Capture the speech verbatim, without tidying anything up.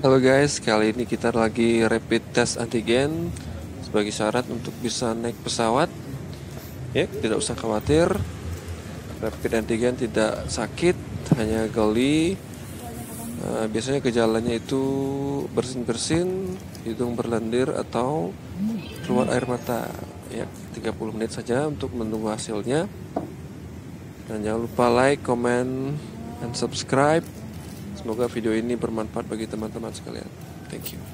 Halo guys, kali ini kita lagi rapid test antigen sebagai syarat untuk bisa naik pesawat. Ya, tidak usah khawatir. Rapid antigen tidak sakit, hanya geli. Uh, biasanya gejalanya itu bersin-bersin, hidung berlendir atau keluar air mata. Ya, tiga puluh menit saja untuk menunggu hasilnya. Dan jangan lupa like, comment, dan subscribe. Semoga video ini bermanfaat bagi teman-teman sekalian. Thank you.